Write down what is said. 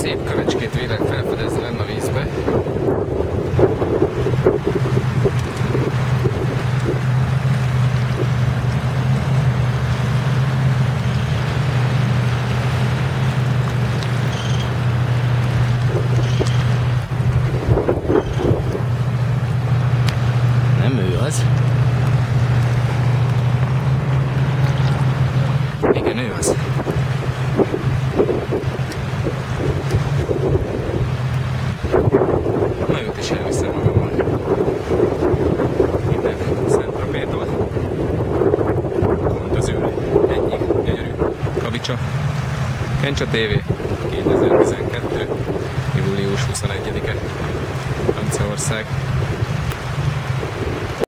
szép kövecskét vélek felfedezni lenne a vízbe. Nem ő az. Igen, ő az. Na, őt is elviszem magammal. Innen Szent-Tropétól. Pont az ő egyik gyönyörű kavicsa. Kencsa TV 2012. július 21-e. Franciaország.